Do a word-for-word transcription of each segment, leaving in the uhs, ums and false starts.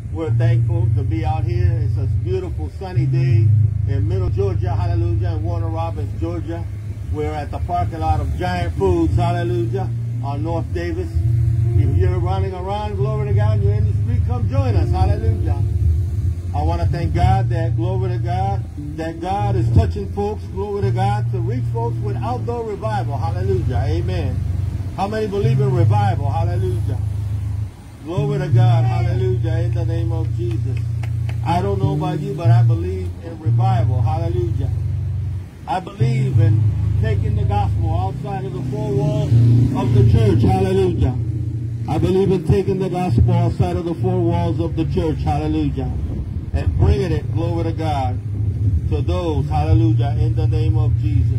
We're thankful to be out here. It's a beautiful sunny day in Middle Georgia, hallelujah, in Warner Robins, Georgia. We're at the parking lot of Giant Foods, hallelujah, on North Davis. If you're running around, glory to God, you're in the street, come join us, hallelujah. I want to thank God that, glory to God, that God is touching folks, glory to God, to reach folks with outdoor revival, hallelujah, amen. How many believe in revival, hallelujah? Glory to God, hallelujah, in the name of Jesus. I don't know about you, but I believe in revival, hallelujah. I believe in taking the gospel outside of the four walls of the church, hallelujah. I believe in taking the gospel outside of the four walls of the church, hallelujah, and bringing it, glory to God, to those, hallelujah, in the name of Jesus.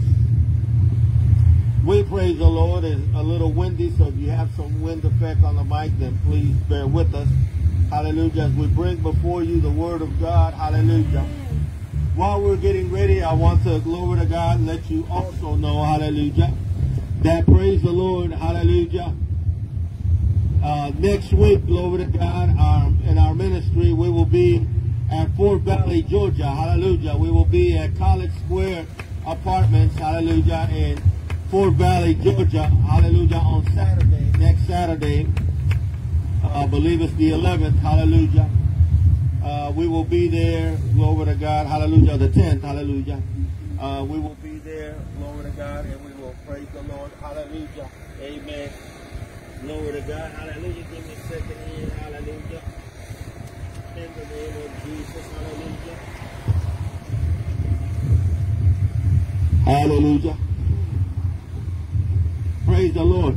We praise the Lord. It's a little windy, so if you have some wind effect on the mic, then please bear with us. Hallelujah. As we bring before you the word of God, hallelujah. While we're getting ready, I want to, glory to God, let you also know, hallelujah, that praise the Lord, hallelujah. Uh, next week, glory to God, our, in our ministry, we will be at Fort Valley, Georgia, hallelujah. We will be at College Square Apartments, hallelujah, in Fort Valley, Georgia, hallelujah, on Saturday, next Saturday, uh, I believe it's the eleventh, hallelujah. Uh, we will be there, glory to God, hallelujah, the tenth, hallelujah. Uh, we will be there, glory to God, and we will praise the Lord, hallelujah, amen. Glory to God, hallelujah. Give me a second here, hallelujah. In the name of Jesus, hallelujah. Hallelujah. Praise the Lord.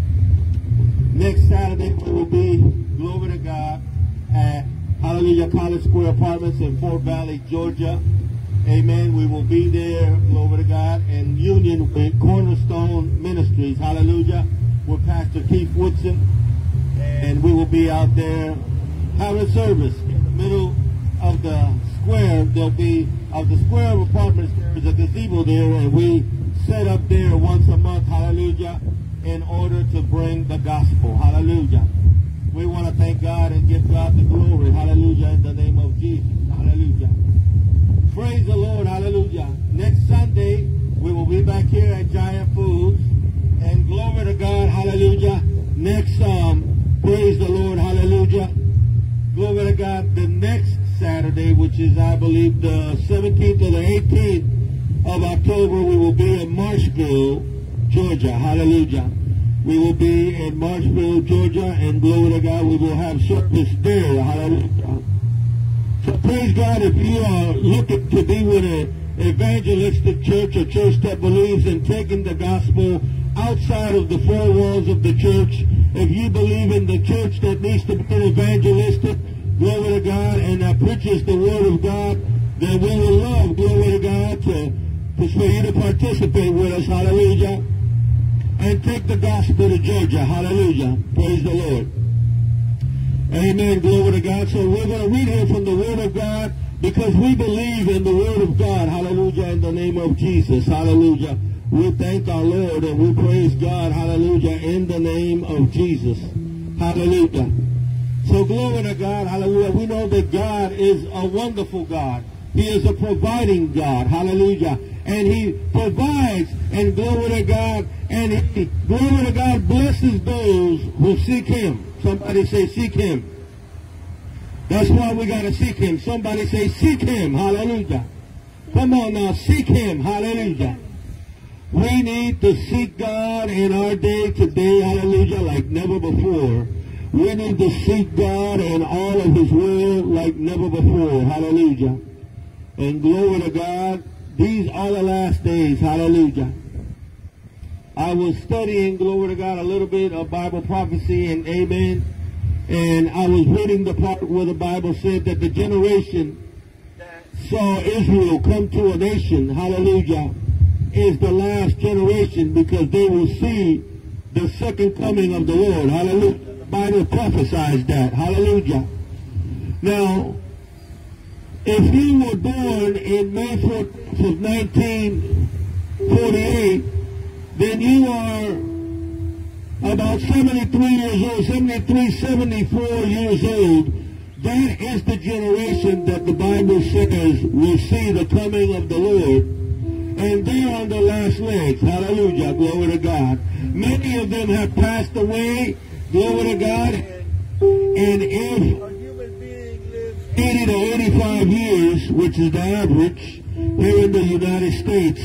Next Saturday we will be, glory to God, at Hallelujah College Square Apartments in Fort Valley, Georgia. Amen. We will be there, glory to God, in union with Cornerstone Ministries. Hallelujah. With Pastor Keith Woodson. And we will be out there having service in the middle of the square. There'll be, of the square of apartments, there's a gazebo there, and we set up there once a month, hallelujah, in order to bring the gospel, hallelujah. We want to thank God and give God the glory, hallelujah, in the name of Jesus, hallelujah. Praise the Lord, hallelujah. Next Sunday, we will be back here at Giant Foods, and glory to God, hallelujah. Next, um, praise the Lord, hallelujah. Glory to God, the next Saturday, which is, I believe, the seventeenth or the eighteenth of October, we will be in Marshville, Georgia, hallelujah. We will be in Marshville, Georgia, and glory to God, we will have service there, hallelujah. So praise God, if you are looking to be with an evangelistic church, a church that believes in taking the gospel outside of the four walls of the church, if you believe in the church that needs to be evangelistic, glory to God, and that preaches the word of God, then we would love, glory to God, to, to for you to participate with us, hallelujah, and take the gospel to Georgia, hallelujah. Praise the Lord. Amen, glory to God. So we're going to read here from the word of God because we believe in the word of God, hallelujah, in the name of Jesus, hallelujah. We thank our Lord and we praise God, hallelujah, in the name of Jesus, hallelujah. So glory to God, hallelujah. We know that God is a wonderful God. He is a providing God, hallelujah. And He provides, and glory to God, and He, glory to God, blesses those who seek Him. Somebody say, seek Him. That's why we got to seek Him. Somebody say, seek Him, hallelujah. Come on now, seek Him, hallelujah. We need to seek God in our day today, hallelujah, like never before. We need to seek God in all of His will like never before, hallelujah. And glory to God, these are the last days, hallelujah. I was studying, glory to God, a little bit of Bible prophecy, and amen. And I was reading the part where the Bible said that the generation that saw Israel come to a nation, hallelujah, is the last generation because they will see the second coming of the Lord, hallelujah. The Bible prophesies that, hallelujah. Now, if you were born in May fourth of nineteen forty-eight, then you are about seventy-three years old, seventy-three, seventy-four years old That is the generation that the Bible says will see the coming of the Lord. And they're on the last legs. Hallelujah. Glory to God. Many of them have passed away. Glory to God. And if a human being lives eighty to eighty-five years, which is the average here in the United States,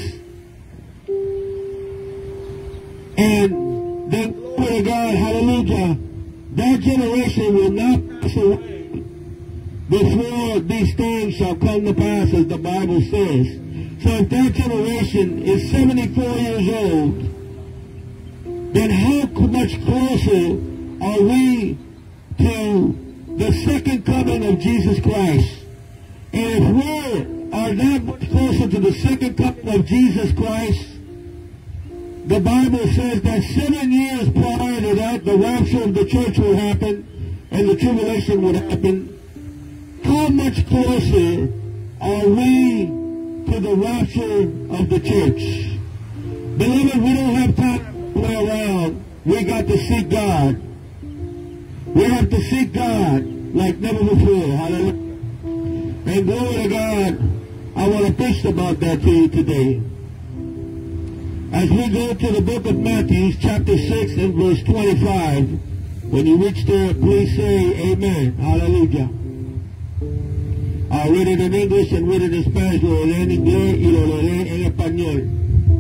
and then, glory to God, hallelujah, that generation will not pass away before these things shall come to pass, as the Bible says. So if that generation is seventy-four years old, then how much closer are we to the second coming of Jesus Christ? And if we are that much closer to the second coming of Jesus Christ, the Bible says that seven years prior to that, the rapture of the church will happen and the tribulation would happen. How much closer are we to the rapture of the church? Beloved, we don't have time to play around. We got to seek God. We have to seek God like never before. Hallelujah. And glory to God, I want to preach about that to you today. As we go to the book of Matthew, chapter six and verse twenty-five, when you reach there, please say amen. Hallelujah. I'll read it in English and read it in Spanish. Lo leeré en inglés y lo leeré en español.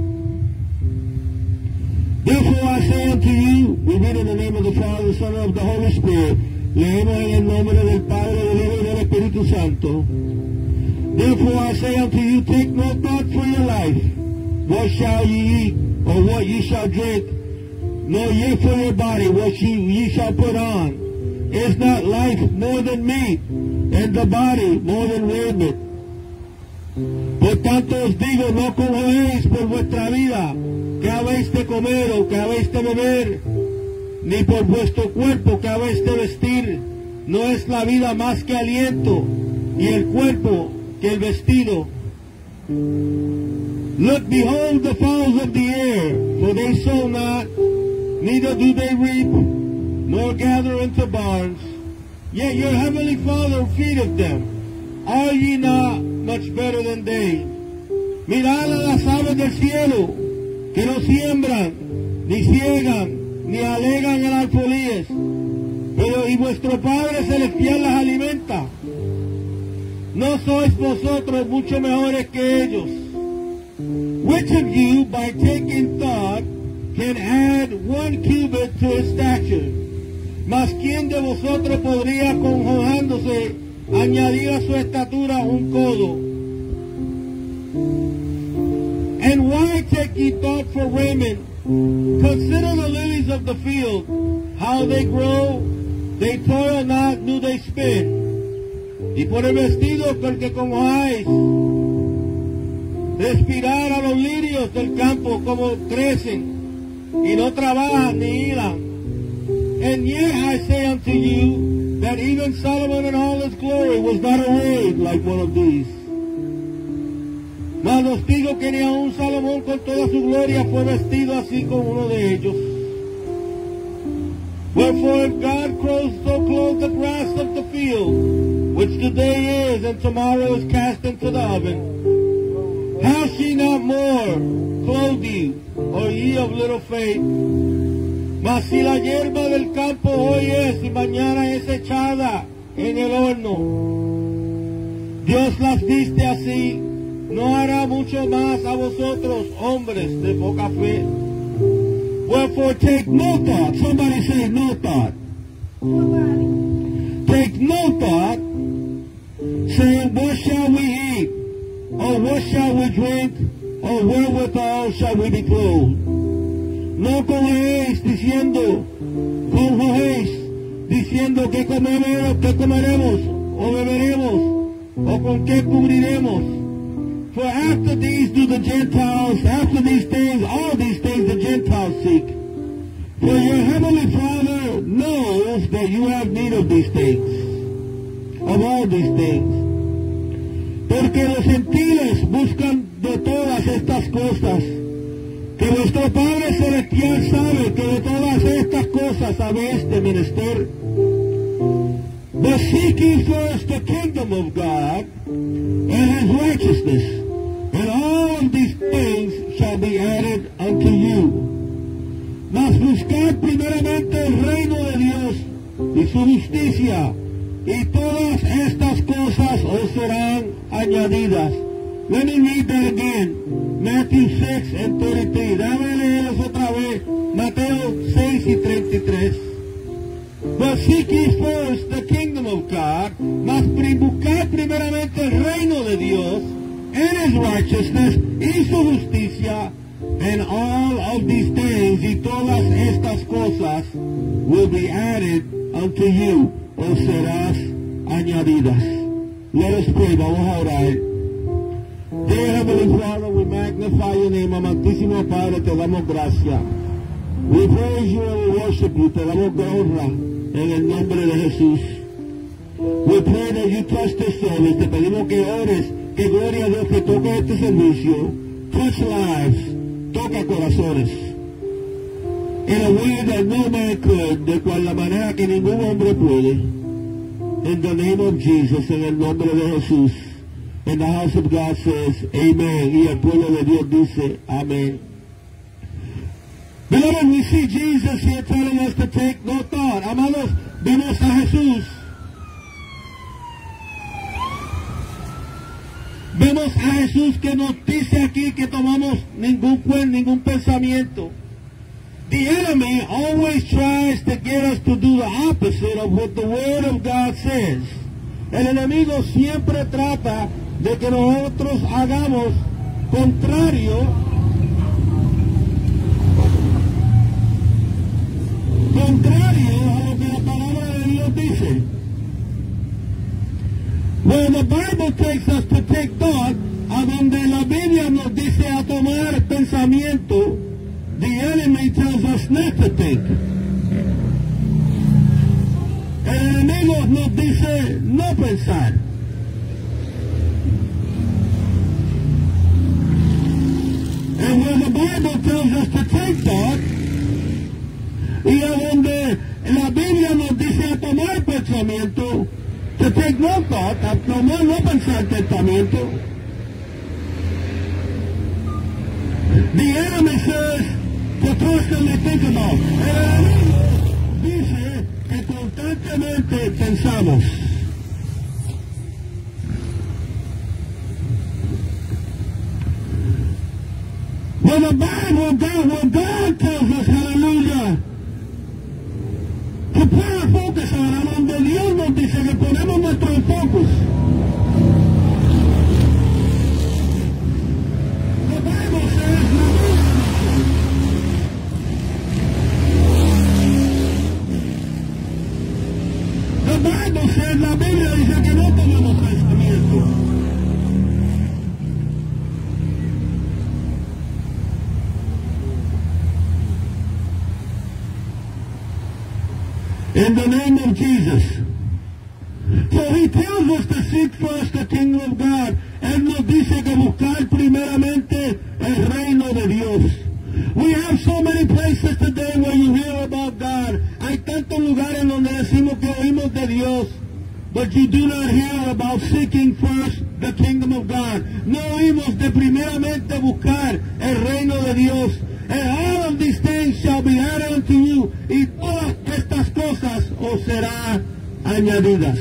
Therefore I say unto you, we read in the name of the Father, the Son, and of the Holy Spirit. Leemos en el nombre del Padre, del Hijo y del Espíritu Santo. Therefore I say unto you, take no thought for your life, what shall ye eat, or what ye shall drink, nor yet for your body, what ye, ye shall put on. Is not life more than meat, and the body more than raiment? Por tanto os digo, no conjojéis por vuestra vida, que habéis de comer o que habéis de beber, ni por vuestro cuerpo que habéis de vestir. No es la vida más que aliento, y el cuerpo que el vestido. Look, behold the fowls of the air, for they sow not, neither do they reap, nor gather into barns, yet your heavenly Father feedeth them. Are ye not much better than they? Mirad a las aves del cielo, que no siembran, ni ciegan, ni alegan en alfolíes, pero y vuestro Padre Celestial las alimenta. ¿No sois vosotros mucho mejores que ellos? Which of you, by taking thought, can add one cubit to his stature? Mas ¿quién de vosotros podría, conjojándose, añadir a su estatura un codo? And why take ye thought for raiment? Consider the lilies of the field, how they grow, they toil not, do they spin. Y por el vestido con que conjojáis, respirar a los lirios del campo como crecen, y no trabajan ni hilan. And yet I say unto you, that even Solomon in all his glory was not arrayed like one of these. Mas os digo que ni aun Salomón con toda su gloria fue vestido así como uno de ellos. Wherefore if God clothes, so clothes the grass of the field, which today is and tomorrow is cast into the oven, how she not more clothe you, O ye of little faith? Mas si la hierba del campo hoy es y mañana es echada en el horno, Dios las viste así, no hará mucho más a vosotros, hombres de poca fe. Wherefore take no thought. Somebody say no thought. Take no thought, saying, what shall we eat? Or what shall we drink? Or wherewithal shall we be clothed? No congojéis diciendo, congojéis diciendo que comeremos, que comeremos, o beberemos, o con qué cubriremos. For after these do the Gentiles, after these things, all these things the Gentiles seek. For your heavenly Father knows that you have need of these things, of all these things. Porque los gentiles buscan de todas estas cosas, que vuestro Padre Celestial sabe que de todas estas cosas habéis de menester. But seek ye first the kingdom of God and his righteousness, and all of these things shall be added unto you. Mas buscad primeramente el reino de Dios y su justicia, y todas estas cosas os serán añadidas. Let me read that again. Matthew six and thirty-three. Dame leerlos otra vez. Mateo seis y treinta y tres. But seek ye first the kingdom of God, mas buscad primeramente el reino de Dios and his righteousness y su justicia, and all of these things, y todas estas cosas, will be added unto you, o serás añadidas. Let us pray. Vamos a orar. Dear Heavenly Father, we magnify your name. Amantísimo Padre, te damos gracias. We praise you and we worship you. Te damos honra en el nombre de Jesús. We pray that you touch this service. Te pedimos que ores, que gloria a Dios, que toque este servicio. Touch lives. Toca corazones. In a way that no man could, de cual la manera que ningún hombre puede. In the name of Jesus, en el nombre de Jesús. And the house of God says, Amen. Y el pueblo de Dios dice, Amén. Beloved, we see Jesus here telling us to take no thought. Amados, vemos a Jesús. Vemos a Jesús que nos dice aquí que tomamos ningún cuen, ningún pensamiento. The enemy always tries to get us to do the opposite of what the Word of God says. El enemigo siempre trata de que nosotros hagamos contrario contrario a lo que la palabra de Dios dice. When the Bible takes us to take thought, a donde la Biblia nos dice a tomar pensamiento, the enemy tells us not to think. El enemigo nos dice no pensar. And when the Bible tells us to take thought, y a donde la Biblia nos dice a tomar pensamiento, to take no thought, a tomar no pensar pensamiento, the enemy says to constantly think about. El enemigo dice que constantemente pensamos. When the Bible, God, when God tells us, hallelujah, to put our focus on, a donde Dios nos dice que ponemos nuestro focus. The Bible says, the Bible says, la Biblia dice que no tenemos pensamiento. In the name of Jesus. So he tells us to seek first the kingdom of God. Él nos dice que buscar primeramente el reino de Dios. We have so many places today where you hear about God. Hay tantos lugares donde decimos que oímos de Dios, but you do not hear about seeking first the kingdom of God. No oímos de primeramente buscar el reino de Dios. And all of these things shall be added unto you. Y todas estas cosas os serán añadidas.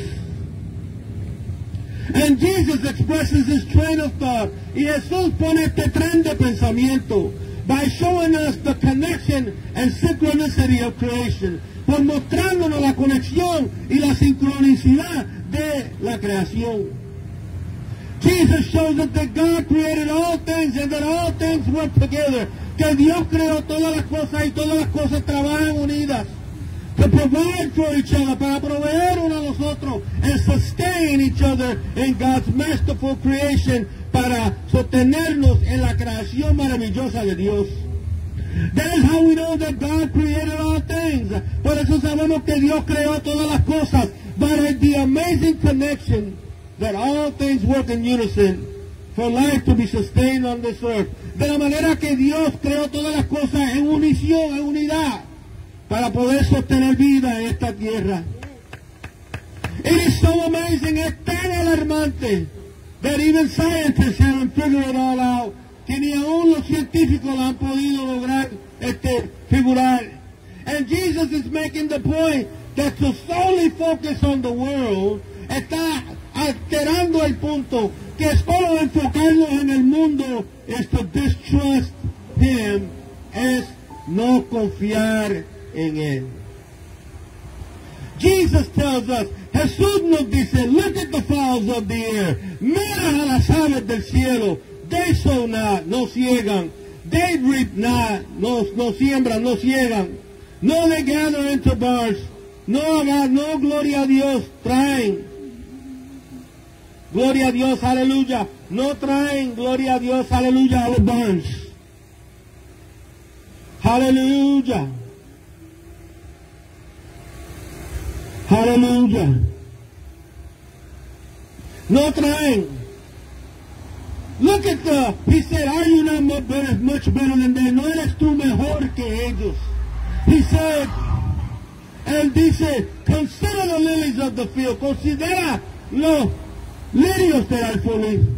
And Jesus expresses his train of thought. Y Jesús pone este tren de pensamiento by showing us the connection and synchronicity of creation. Por mostrándonos la conexión y la sincronicidad de la creación. Jesus shows us that God created all things and that all things work together. Que Dios creó todas las cosas y todas las cosas trabajan unidas. To provide for each other, para proveer uno a los otros, and sustain each other in God's masterful creation, para sostenernos en la creación maravillosa de Dios. That is how we know that God created all things. Por eso sabemos que Dios creó todas las cosas. But the amazing connection that all things work in unison for life to be sustained on this earth. De la manera que Dios creó todas las cosas en unición, en unidad, para poder sostener vida en esta tierra. It is so amazing, es tan alarmante, that even scientists haven't figured it all out, que ni aún los científicos lo han podido lograr este, figurar. And Jesus is making the point that to solely focus on the world está alterando el punto que solo enfocarnos en el mundo es to distrust Him, es no confiar en Él. Jesus tells us, Jesús nos dice, look at the fowls of the air, mira a las aves del cielo, they sow not, no ciegan, they reap not, no, no siembran, no ciegan, no they gather into barns, no, no, gloria a Dios, traen, gloria a Dios, aleluya, no traen, gloria a Dios, aleluya, a los barns, aleluya. Hallelujah. No traen. Look at the, he said, are you not much better, much better than they? No eres tú mejor que ellos. He said, él dice, consider the lilies of the field. Considera los lirios del alfolí.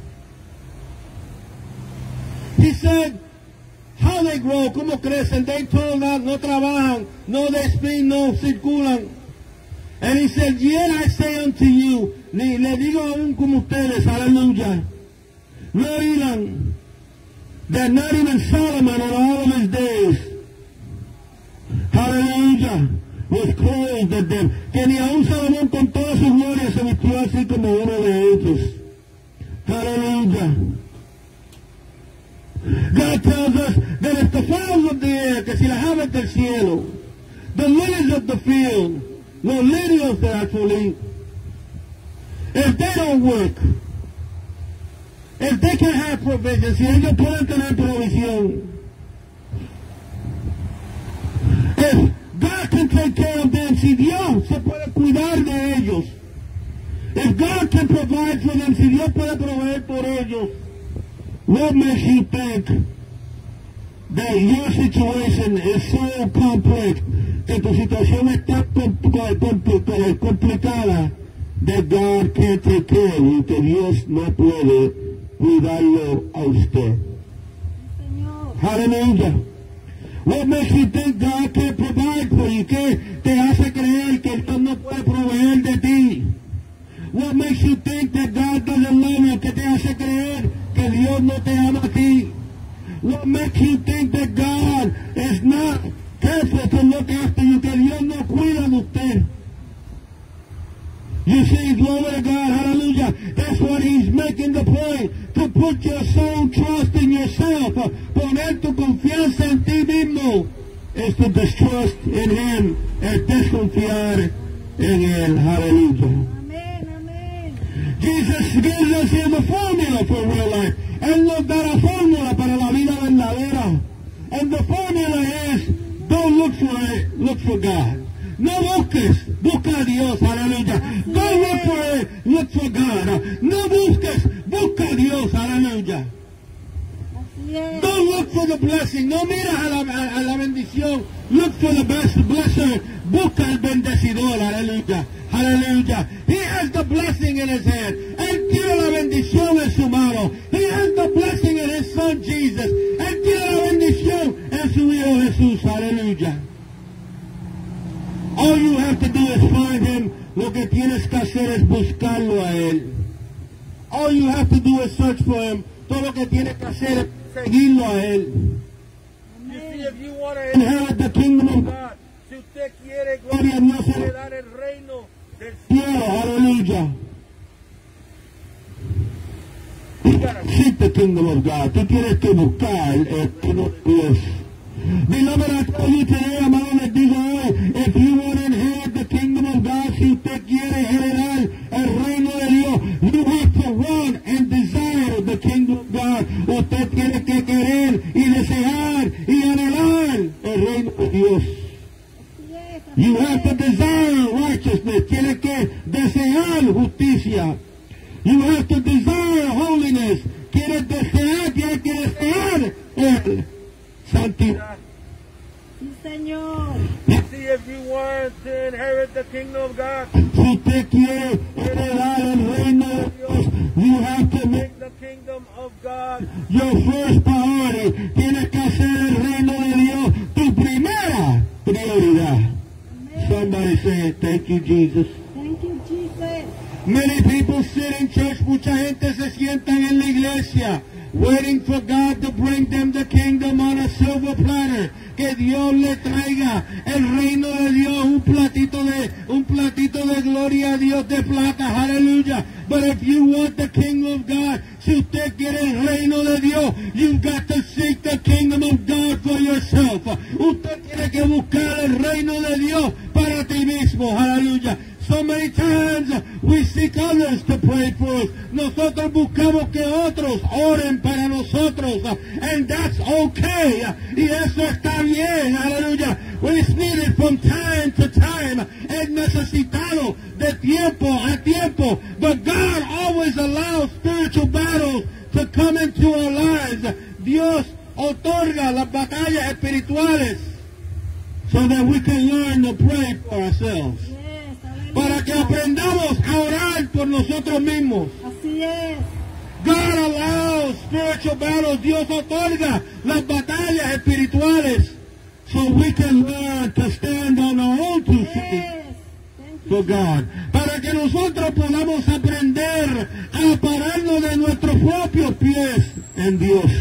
He said, how they grow, cómo crecen. They toil not, no trabajan, no they spin, no circulan. And he said, yet I say unto you, le, le digo aún como ustedes, aleluya, no oirán, that not even Solomon in all of his days, hallelujah, was clothed at them, que ni aún Salomón con toda su gloria se vistió así como uno de ellos. Hallelujah. God tells us that if the fowls of the air, que si las aves del cielo, the lilies of the field, los lirios del alfolí, if they don't work, if they can have provision, si ellos pueden tener provisión, if God can take care of them, si Dios se puede cuidar de ellos, if God can provide for them, si Dios puede proveer por ellos, what makes you think that your situation is so complex, que tu situación está complicada, that God can't take care of you, que Dios no puede cuidarlo a usted? Hallelujah. What makes you think God can't provide for you? ¿Qué te hace creer que Dios no puede proveer de ti? What makes you think that God doesn't love you? ¿Qué te hace creer que Dios no te ama a ti? What makes you think that God is not careful to look after you, que Dios no cuida de usted? You see, glory to God, hallelujah. That's what he's making the point. To put your soul trust in yourself. Poner tu confianza en ti mismo. Es to distrust in him. Es desconfiar en él. Hallelujah. Amén, amén. Jesus gives us here the formula for real life. Él nos da la fórmula para la vida verdadera. And the formula is, don't look for it, look for God. No busques, busca a Dios, aleluya. Don't look for it, look for God. No busques, busca a Dios, aleluya. Don't look for the blessing, no miras a la, a, a la bendición. Look for the best blesser, busca el bendecidor, aleluya. Hallelujah. He has the blessing in his hand. Él tiene la bendición en su mano. He has the blessing in his son Jesus. Él tiene la bendición en su hijo Jesús, aleluya. All you have to do is find him. Lo que tienes que hacer es buscarlo a él. All you have to do is search for him. Todo lo que tienes que hacer es seguirlo a él. Amén. You see, if you want to inherit the kingdom of God, si usted quiere gloria a Dios, heredar el reino del cielo, aleluya. You gotta seek the kingdom of God. Tú tienes que buscar el kingdom of Dios. Beloved, I tell you today, amado, les digo hoy, if you want to inherit the kingdom of God, si usted quiere heredar el reino de Dios, you have to run and desire the kingdom of God. Usted tiene que querer y desear y anhelar el reino de Dios. You have to desire righteousness. Tiene que desear justicia. You have to desire holiness. Quiere desear, tiene que desear el santidad. Sí, Señor. see, if you want to inherit the kingdom of God, Si usted quiere heredar el reino de Dios, you have to make make the kingdom of God your first priority. Tienes que hacer el reino de Dios tu primera prioridad. Amen. Somebody say, thank you, Jesus. Thank you, Jesus. Many people sit in church, mucha gente se sientan en la iglesia, waiting for God to bring them the kingdom on a silver platter. Que Dios le traiga el reino de Dios, un platito de, un platito de gloria a Dios de plata, aleluya. But if you want the kingdom of God, si usted quiere el reino de Dios, you've got to seek the kingdom of God for yourself. Usted tiene que buscar el reino de Dios para ti mismo, aleluya. So many times we seek others to pray for us. Nosotros buscamos que otros oren para nosotros. And that's okay. Y eso está bien. Aleluya. It's needed from time to time. Es necesitado de tiempo a tiempo. But God always allows spiritual battles to come into our lives. Dios otorga las batallas espirituales so that we can learn to pray for ourselves. Yes, Para que aprendamos a orar por nosotros mismos. Así es. God allows spiritual battles. Dios otorga las batallas espirituales so we can learn to stand on our own two feet Yes. Thank you. for God. Para que nosotros podamos aprender a pararnos de nuestros propios pies en Dios.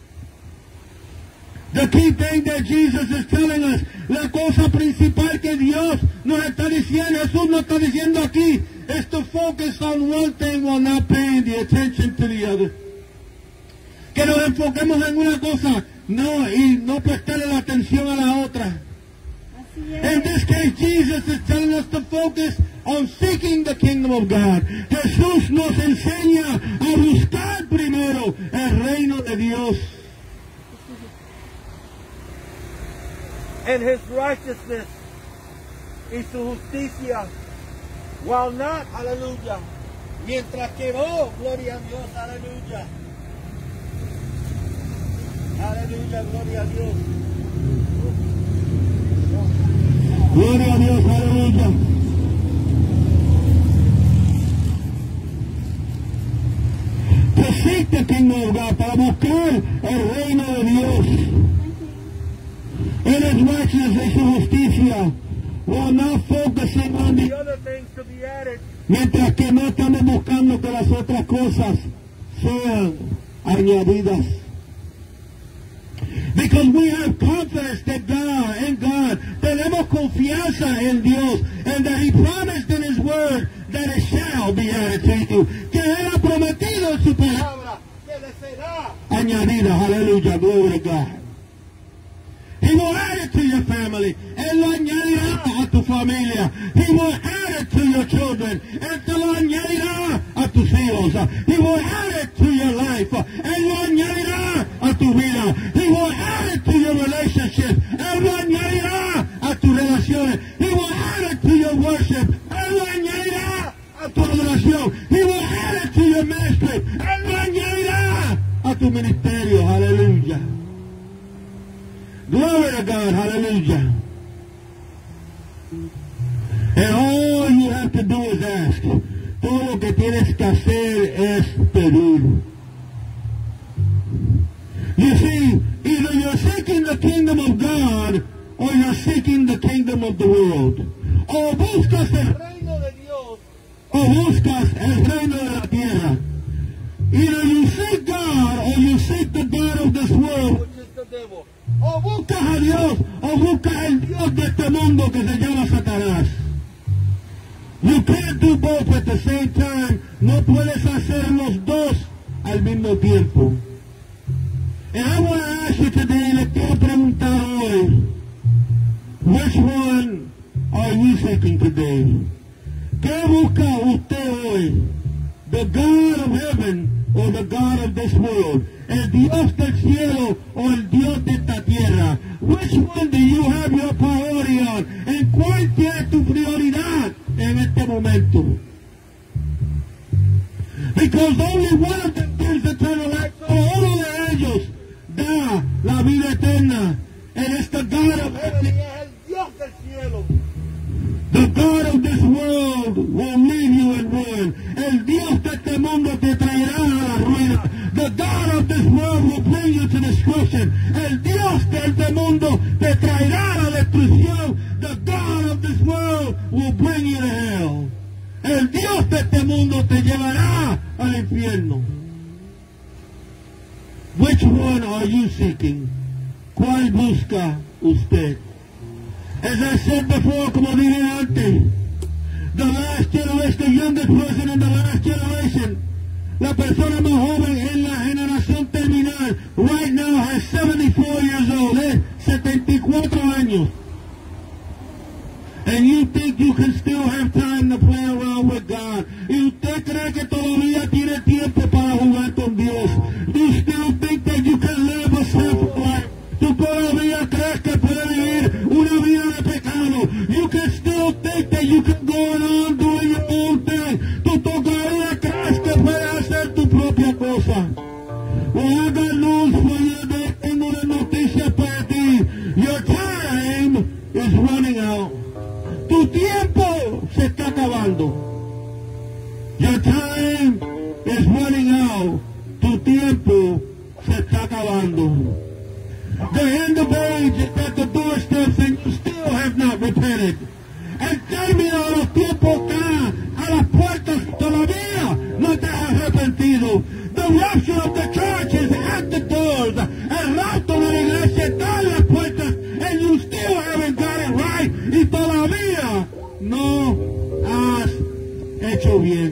The key thing that Jesus is telling us, la cosa principal que Dios nos está diciendo, Jesús nos está diciendo aquí, is to focus on one thing while not paying the attention to the other. Que nos enfoquemos en una cosa, no, y no prestarle la atención a la otra. Así In es. this case, Jesus is telling us to focus on seeking the kingdom of God. Jesús nos enseña a buscar primero el reino de Dios. and his righteousness y su justicia, while not, aleluya, mientras que no, gloria a Dios, aleluya, aleluya, gloria a Dios. Gloria a Dios, aleluya. To seek the kingdom of God, para buscar el reino de Dios. En his righteousness y su justicia, while not focusing on The the other things to be added, mientras que no estamos buscando que las otras cosas sean añadidas. Because we have confidence that God, in God, tenemos confianza en Dios, and that He promised in His Word that it shall be added to you. Que Él ha prometido en su palabra que le será. añadida. Aleluya, glory to God. He will add it to your family. Él lo añadirá a tu familia. He will add it to your children. Él te lo añadirá a tus hijos. He will add it to your life. Él lo añadirá a tu vida. He will add it to your relationship. Él lo añadirá a tus relaciones. He will add it to your worship. Él lo añadirá a tu adoración. He will add it to your ministry. Él lo añadirá a tu ministerio. Aleluya. Glory to God, hallelujah. And all you have to do is ask. Todo lo que tienes que hacer es pedir. You see, either you're seeking the kingdom of God or you're seeking the kingdom of the world. O buscas el Reino de Dios, o buscas el reino de la tierra. Either you seek God or you seek the God of this world. which is the devil. O buscas a Dios, o buscas el Dios de este mundo que se llama Satanás. You can't do both at the same time. No puedes hacer los dos al mismo tiempo. And I want to ask you today, le quiero preguntar hoy, which one are you seeking today? ¿Qué busca usted hoy? The God of heaven or the God of this world? El Dios del cielo o el Dios de esta tierra. Which one do you have your priority on? ¿En cuál tiene tu prioridad en este momento? Because only one of them gives eternal life. Solo uno de ellos da la vida eterna. And it's the God of Pero heaven. es el Dios del cielo. The God of this world will leave you in ruin. El Dios de este mundo te traerá a la ruina. The God of this world will bring you to destruction. El Dios de este mundo te traerá a la destrucción. The God of this world will bring you to hell. El Dios de este mundo te llevará al infierno. Which one are you seeking? ¿Cuál busca usted? As I said before, como dije antes, the last generation, the youngest person in the last generation, la persona más joven en la generación terminal, right now has seventy-four years old, es setenta y cuatro años. And you think you can still have time to play around with God. Y usted cree que todavía tiene tiempo para jugar con Dios. You still think that you can live a sinful life. Tú todavía crees que puedes vivir una vida de pecado. You can still think that you can go on doing your own thing. Tú todavía crees que puedes hacer tu propia cosa. Well, I got news for you. Tengo una noticia para ti. Your time is running out. Tu tiempo se está acabando. Your time is running out. Tu tiempo se está acabando. The end of age is at the doorsteps and you still have not repented. El término de los tiempos está a las puertas y todavía no te has arrepentido. The rapture of the church is at the doors. El rapto de la iglesia está en las puertas and you still haven't got it right. Y todavía no has hecho bien.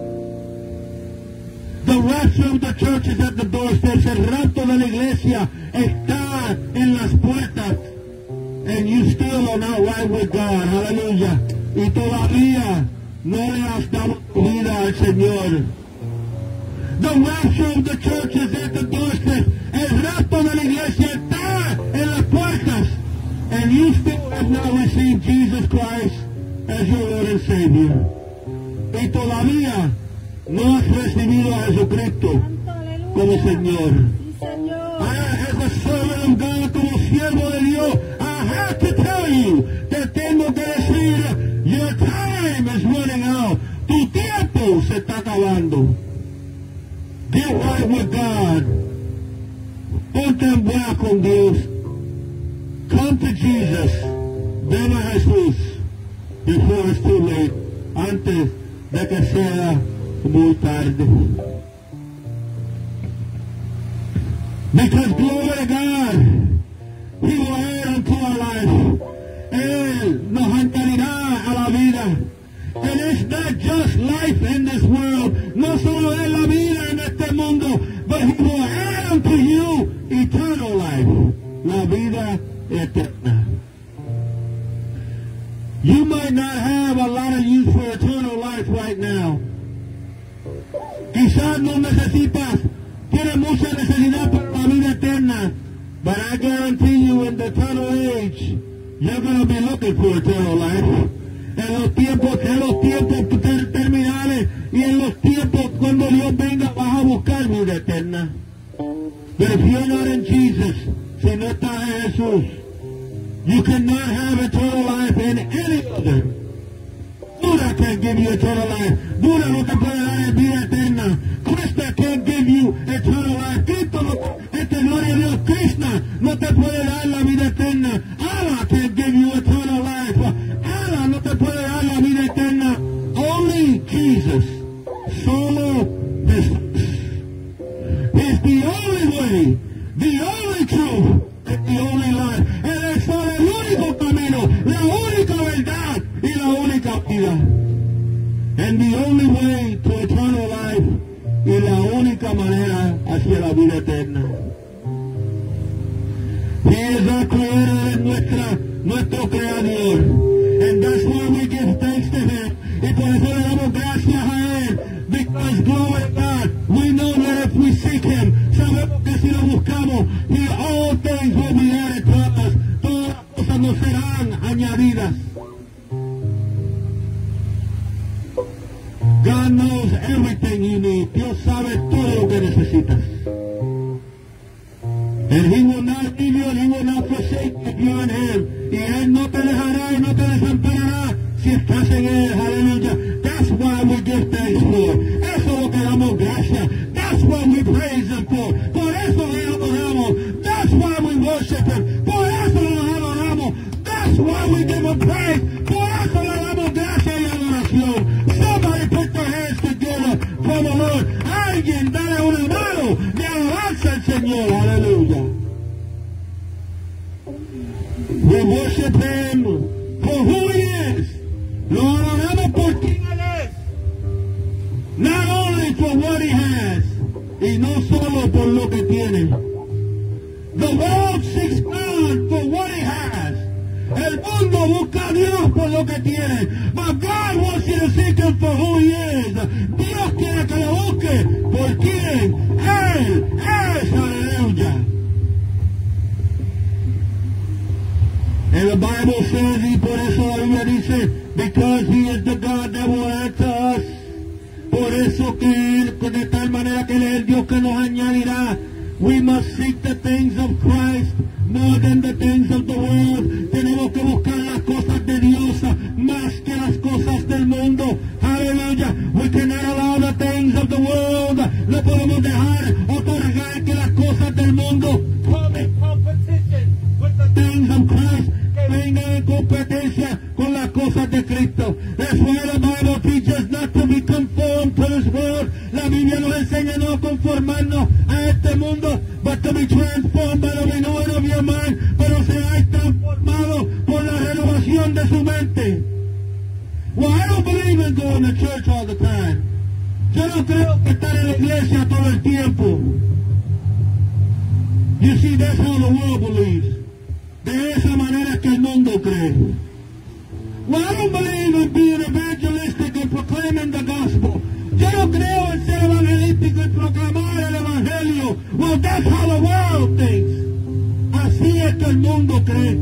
The rapture of the church is at the doorsteps. El rapto de la iglesia está en las puertas. And you still are not right with God. Aleluya. Y todavía no le has dado vida al Señor. The rapture of the church is at the doorstep. El rapto de la iglesia está en las puertas. And you still have not received Jesus Christ as your Lord and Savior. Y todavía no has recibido a Jesucristo como Señor. Sí, Señor. I, as a servant of God, como siervo de Dios, I have to tell you, te tengo que decir, your time is running out. Tu tiempo se está acabando. Get right with God. Ponte en buena con Dios. Come to Jesus. Ven a Jesús before it's too late. Antes de que sea muy tarde. Because glory to God, He will add unto our life. Él nos añadirá a la vida. And it's not just life in this world. No solo es la vida en este mundo, but He will add unto you eternal life. La vida eterna. You might not have a lot of use for eternal life right now. Quizás no necesitas, tienes mucha necesidad para la vida eterna. But I guarantee you in the eternal age, you're going to be looking for eternal life. En los tiempos, en los tiempos ter terminales y en los tiempos cuando Dios venga vas a buscar vida eterna. But if you're not in Jesus, si no estás en Jesús, you cannot have eternal life in any other. Buddha can't give you eternal life. Buddha no te puede dar vida eterna. Krishna can't give you eternal life. Cristo no, esta gloria a Dios, Krishna no te puede dar la vida eterna. Allah can't give you eternal life. Allah no te puede dar la vida eterna. Only Jesus. Solo Jesús. It's the only way, the only truth, and the only life. Él es solo el único camino, la única verdad y la única vida. And the only way to eternal life y la única manera hacia la vida eterna. He is our creator, es nuestra, nuestro creador. And that's why we give thanks to Him. Y por eso le damos gracias a Él. Because glory to God, we know that if we seek Him, sabemos que si lo buscamos, He, all things will be added to us. Todas las cosas nos serán añadidas. God knows everything you need. Dios sabe todo lo que necesitas. And He will not leave you and He will not forsake you if you're in Him. Y Él no te dejará y no te desamparará si We worship Him for who He is. Lo adoramos por quien Él es. Not only for what He has, y no solo por lo que tiene. The world seeks God for what He has. El mundo busca a Dios por lo que tiene. But God wants you to seek Him for who He is. Dios quiere que lo busque por quien Él es. Aleluya. And the Bible says, y por eso la Biblia dice, because He is the God that will answer us. Por eso que Él, de tal manera que Él es el Dios que nos añadirá. We must seek the things of Christ more than the things of the world. Tenemos que buscar las cosas de Dios más que las cosas del mundo. Aleluya. We cannot allow the things of the world. No podemos dejar otorgar que las cosas del mundo come in competition with the things of Christ. Que vengan en competencia con las cosas de Cristo. That's why the Bible teaches not to be conformed to this world. La Biblia nos enseña no conformarnos a este mundo, but to be transformed by the renewing of your mind. Pero seáis transformados por la renovación de su mente. Well, I don't believe in going to church all the time. Yo no creo que estar en la iglesia todo el tiempo. You see, that's how the world believes. De esa manera que el mundo cree. Well, I don't believe in being evangelistic and proclaiming the gospel. Yo no creo en ser evangelístico y proclamar el evangelio. Well, that's how the world thinks. Así es que el mundo cree.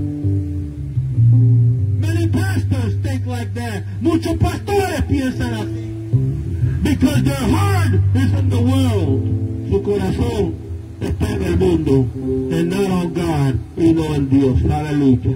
Many pastors think like that. Muchos pastores piensan así. Because their heart is in the world. Su corazón está en el mundo. And not on God, y no en Dios. Aleluya.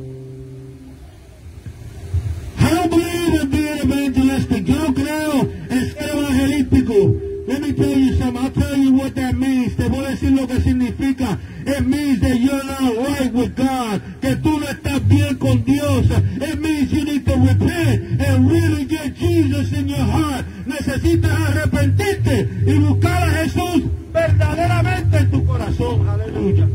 I don't believe in being evangelistic. Yo no creo en ser evangelístico. Let me tell you something. I'll tell you what that means. Te voy a decir lo que significa. It means that you're not right with God. Que tú no estás bien con Dios. It means you need to repent and really get Jesus in your heart. Necesitas arrepentirte y buscar a Jesús verdaderamente en tu corazón. Aleluya.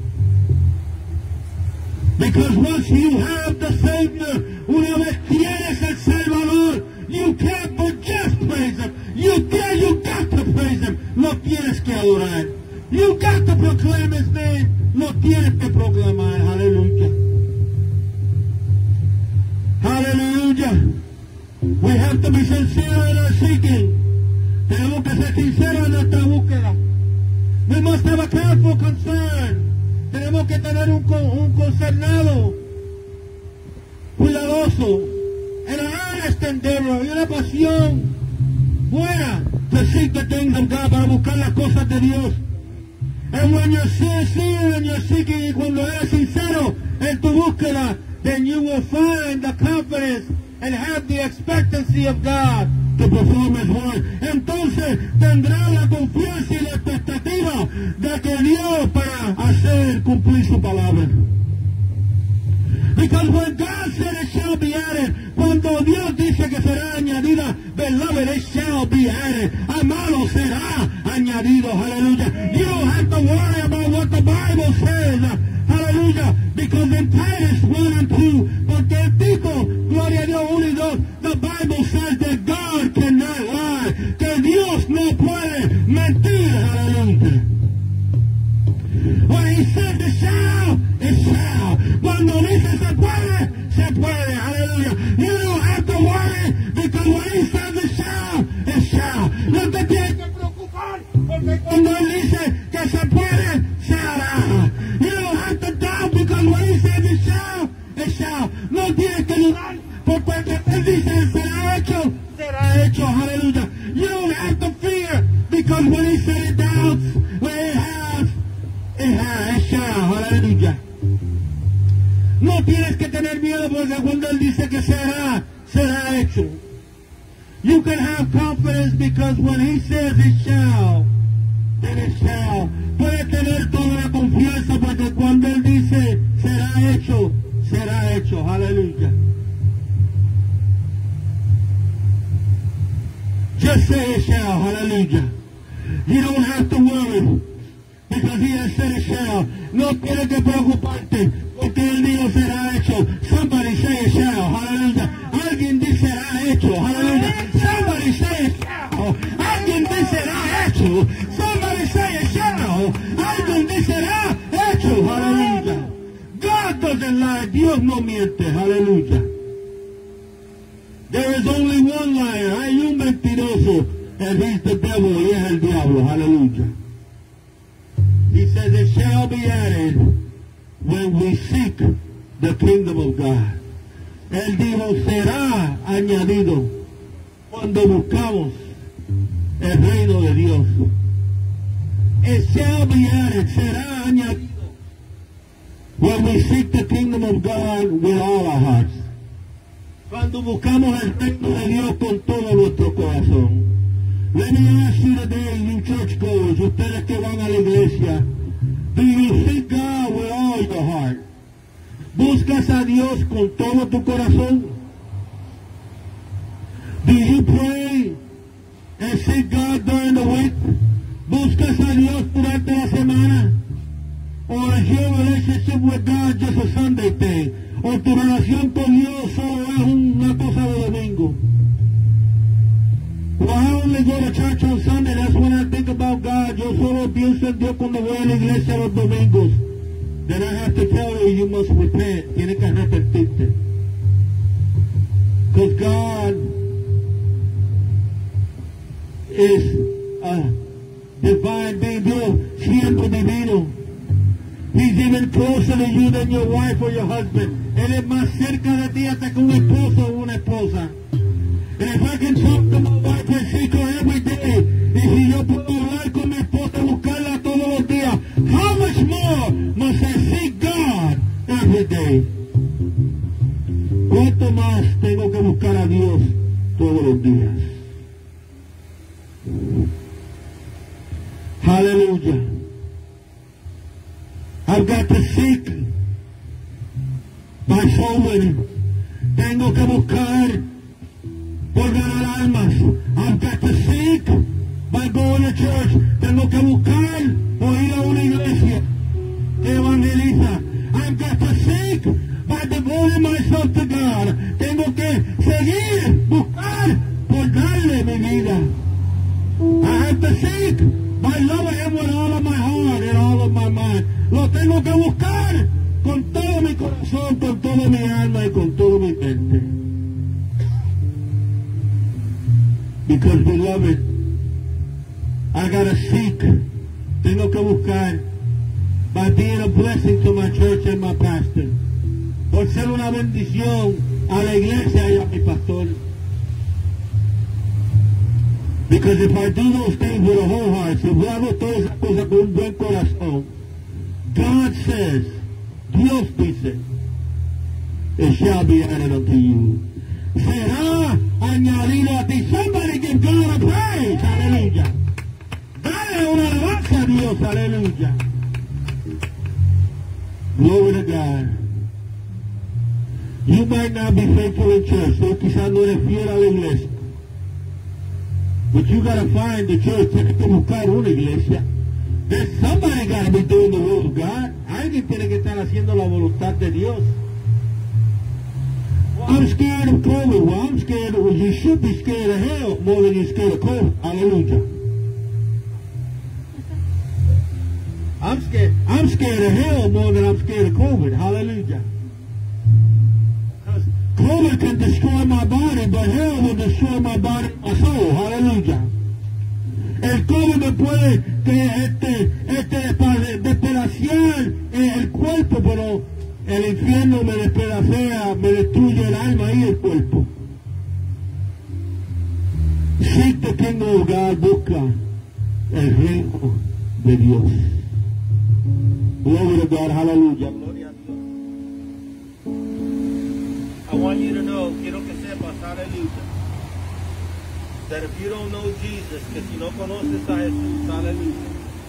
Because once you have the Savior, una vez tienes el Salvador, you can't but just praise Him. You can, you got to praise Him. Lo tienes que adorar. You got to proclaim His name. Lo tienes que proclamar. Aleluya. Hallelujah. We have to be sincere in our seeking. Tenemos que ser sinceros en nuestra búsqueda. We must have a careful concern. Tenemos que tener un, un concernado, cuidadoso, and an honest endeavor, y una pasión buena to seek the things of God, para buscar las cosas de Dios. And when you're sincere in your seeking, y cuando eres sincero en tu búsqueda, then you will find the confidence and have the expectancy of God to perform His word. Entonces tendrá la confianza y la expectativa de que Dios para hacer cumplir su palabra. Because when God said it shall be added, cuando Dios dice que será añadida, beloved, it shall be added. Amado, será añadido. Hallelujah. You don't have to worry about what the Bible says. Hallelujah. Because in Titus one and two, porque en Tito, gloria a Dios uno y dos, the Bible says that God cannot lie. Que Dios no puede mentir. Hallelujah. When He says it shall, it shall. Cuando dice se puede, se puede. Hallelujah. You don't have to worry, because when He says it shall, it shall. No te tienes que preocupar, porque cuando Él dice que se puede, se hará. You don't have to doubt, because when He says it shall, it shall. No tienes que dudar, porque Él dice será hecho, será hecho. Hallelujah. You don't have to fear, because when He said it doubts, when it has, it has, it shall. Hallelujah. No tienes que tener miedo, porque cuando Él dice que será, será hecho. You can have confidence, because when He says it shall, then it shall. Puedes tener toda la confianza, porque cuando Él dice será hecho, será hecho. Aleluya. Just say it shall. Hallelujah. You don't have to worry, because He has said it shall. No tienes que preocuparte, porque Él dijo será hecho. Somebody say it shall. Alguien dice será hecho. Aleluya. God doesn't lie. Dios no miente. Aleluya. There is only one liar. Hay un mentiroso. And he's the devil. Y es el diablo. Aleluya. He says it shall be added when we seek the kingdom of God. Él dijo será añadido cuando buscamos el reino de Dios. It shall be added, será añadido when we seek the kingdom of God with all our hearts. Cuando buscamos el reino de Dios con todo nuestro corazón. Let me ask you today, you churchgoers, ustedes que van a la iglesia, do you seek God with all your heart? ¿Buscas a Dios con todo tu corazón? Do you pray and seek God during the week? ¿Buscas a Dios durante la semana? Or is your relationship with God just a Sunday thing? ¿O tu relación con Dios solo es una cosa de domingo? Well, I only go to church on Sunday. That's when I think about God. Yo solo pienso en Dios cuando voy a la iglesia los domingos. Then I have to tell you, you must repent. Tienes que arrepentirte. Because God is a divine being. Dios siempre divino. He's even closer to you than your wife or your husband. Él es más cerca de ti hasta que un esposo o una esposa. And if I can talk to my wife and seek her every day, y si yo puedo hablar con mi esposa y buscarla todos los días, how much more must I seek God every day? ¿Cuánto más tengo que buscar a Dios todos los días? Hallelujah. I've got to seek my soul winning. Tengo que buscar por ganar almas. I've got to seek by going to church. Tengo que buscar por ir a una iglesia que evangeliza. I've got to seek by devoting myself to God. Tengo que seguir, buscar por darle mi vida. I have to seek by loving Him with all of my heart and all of my mind. Lo tengo que buscar con todo mi corazón, con toda mi alma y con todo mi mente. Because, beloved, I gotta seek, tengo que buscar, by being a blessing to my church and my pastor, por ser una bendición a la iglesia y a mi pastor. Because if I do those things with a whole heart, si yo hago todas esas cosas con un buen corazón, God says, Dios dice, it shall be added unto you. Será añadido a ti. Somebody give God a praise. Aleluya. Dale una alabanza a Dios. Aleluya. Glory to God. You might not be faithful in church. So quizás no eres fiel a la iglesia. But you got to find the church. Tienes que buscar una iglesia. There's somebody got to be doing the will of God. Alguien tiene que estar haciendo la voluntad de Dios. I'm scared of COVID. Well, I'm scared of, you should be scared of hell more than you're scared of COVID. Hallelujah. I'm scared. I'm scared of hell more than I'm scared of COVID. Hallelujah. Because COVID can destroy my body, but hell will destroy my body and my soul. Hallelujah. El COVID me puede que, este, este, despedaciar el cuerpo, pero el infierno me despedacea, me destruye el alma y el cuerpo. Seek the kingdom of God, busca el reino de Dios. Glory to God, hallelujah. Gloria a Dios. I want you to know, quiero que sepas, hallelujah, that if you don't know Jesus, que si no conoces a Jesús, hallelujah.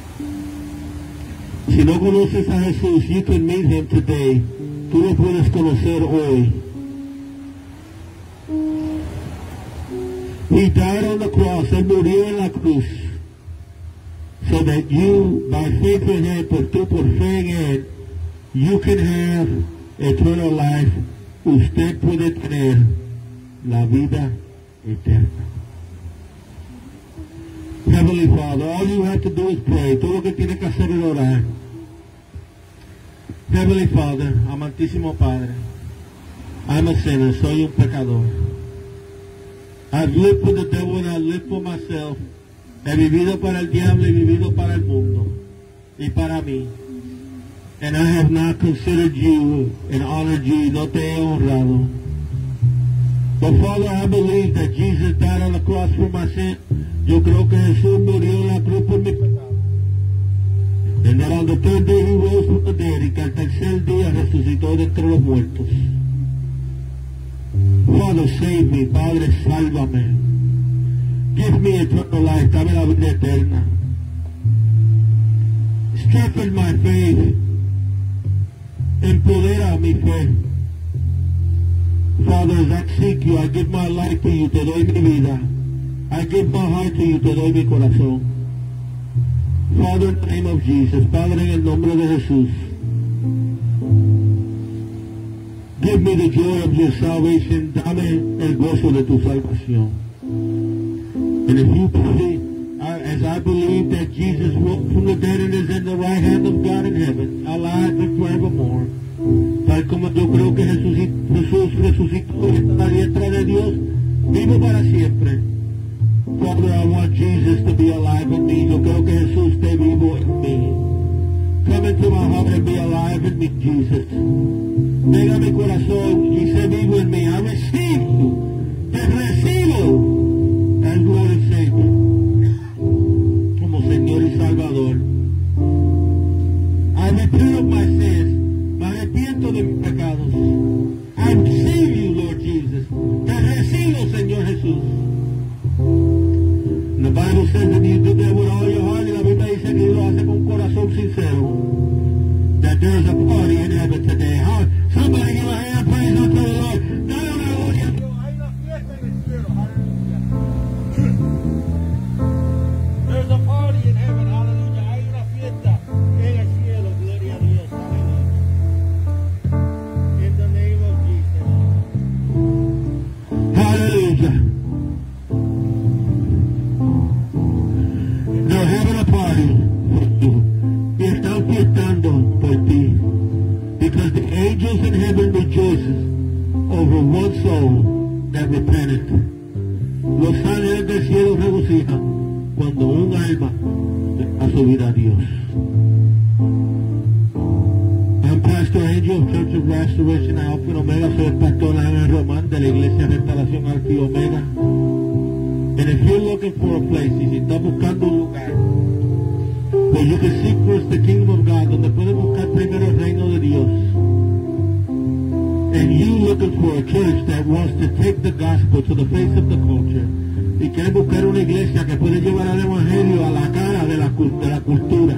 Si no conoces a Jesús, you can meet Him today. Tú lo puedes conocer hoy. He died on the cross. Él murió en la cruz. So that you, by faith in Him, por tú por fe en Él, you can have eternal life. Usted puede tener la vida eterna. Heavenly Father, all you have to do is pray. Todo lo que tienes que hacer es orar. Heavenly Father, amantísimo Padre, I'm a sinner, soy un pecador. I've lived for the devil and I've lived for myself. He vivido para el diablo y vivido para el mundo y para mí. And I have not considered you and honored you, no te he honrado. But Father, I believe that Jesus died on the cross for my sin. Yo creo que Jesús murió en la cruz por mi pecado. And that on the third day he rose from the dead, y que al tercer día resucitó de entre los muertos. Father, save me. Padre, sálvame. Give me eternal life. Dame la vida eterna. Strengthen my faith. Empodera mi fe. Father, as I seek you, I give my life to you, te doy mi vida. I give my heart to you, te doy mi corazón. Father, in the name of Jesus, Padre, en el nombre de Jesús, give me the joy of your salvation. Dame el gozo de tu salvación. And if you believe, I, as I believe that Jesus rose from the dead and is in the right hand of God in heaven, alive and forevermore, tal como yo creo que Jesús, Jesús resucitó en la diestra de Dios, vivo para siempre. Father, I want Jesus to be alive in me. Yo creo que Jesús esté vivo en mí. Come into my heart and be alive in me, Jesus. Venga a mi corazón y sé vivo en mí. I receive you. Te recibo as Lord and Savior, como Señor y Salvador. I repent of my sins. Me arrepiento de mis pecados. I receive you, Lord Jesus. Te recibo, Señor Jesús. The Bible says that you do that with all your heart, y la Biblia dice que lo hace con corazón sincero. That there is a party in heaven today. How, somebody give a hand praise unto the Lord. Dale una gloria. Hay una fiesta en el cielo. Hallelujah. There's a party in heaven. Hallelujah. Hay una fiesta en el cielo. Gloria a Dios. Hallelujah. In the name of Jesus. Hallelujah. They're having a party for you. Y están fiestando por ti. Because the angels in heaven rejoices over one soul that repented. Los ángeles del cielo regocijan cuando un alma ha subido a Dios. I'm Pastor Angel of Church of Restoration Alpha and Omega. Soy el pastor Ángel Román de la Iglesia Restauración Alfa y Omega. And if you're looking for a place, y si estás buscando un lugar where you can seek first the kingdom of God, donde puedes buscar primero el reino de Dios, and you looking for a church that wants to take the gospel to the face of the culture, y quieres buscar una iglesia que puede llevar al evangelio a la cara de la, de la cultura,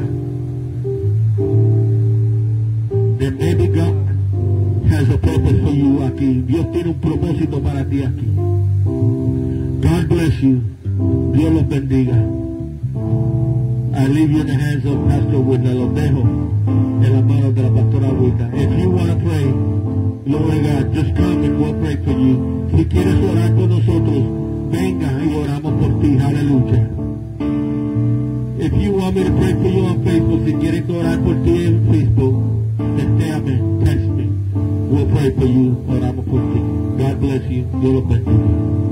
then maybe God has a purpose for you aquí. Dios tiene un propósito para ti aquí. God bless you. Dios los bendiga. I leave you in the hands of Pastor Whitney. Los dejo en las manos de la pastora Whitney. If you want to pray, Lord God, just come and we'll pray for you. Si quieres orar con nosotros, venga y oramos por ti. Aleluya. If you want me to pray for you on Facebook, si quieres orar por ti en Facebook, textéame, text me. We'll pray for you. Oramos por ti. God bless you. Dios los bendiga.